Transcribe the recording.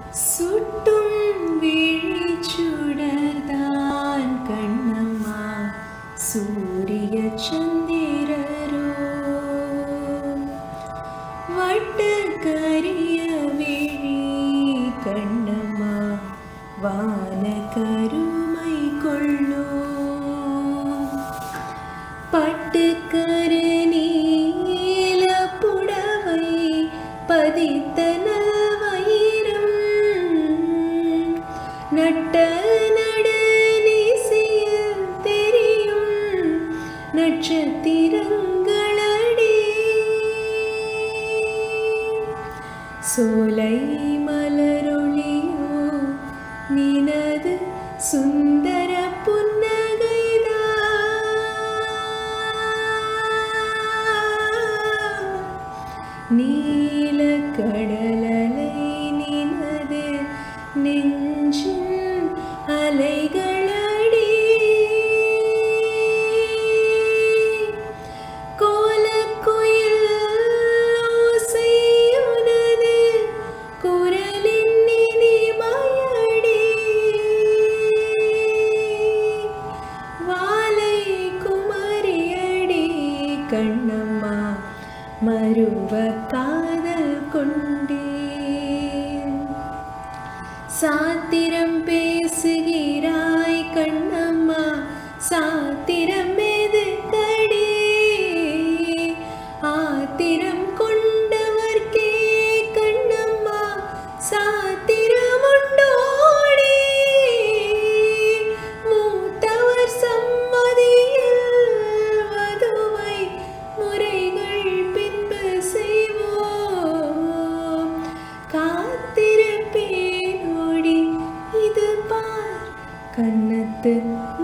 சுட்டும் விழிச்சுடர்தான் கண்ணம்மா சூரிய சந்திரரோ வட்டக்கரிய விழி கண்ணம்மா வான கருமை கொள்ளோ பட்டுக்கரு நீல புடவை பதித்த நல்வயிரம் நட்ட நடுநிசையில் தெரியும் நட்சத்திரங்களடி சோலை மலரொளியோ நினது சுந்தர நீல கடலலை நினது நெஞ்சின் அலைகளடி கோலக்குயில் ஓசையுனது குரலின் இனிமையடி வாலை குமரியடி கண்ணம்மா மறுவ காதல் கொண்டேன் சாத்திரம் பேசுகிறாய் கண்ணம்மா சாத்திரம் எதுக்கடி ஆத்திரம் கொண்டவர்க்கே கண்ணம்மா சாத்திரம் உண்டோடி மூத்தவர் சம்மதியில் வதுவை முறைகள் காத்திருப்பேனோடி இது பார் கண்ணத்து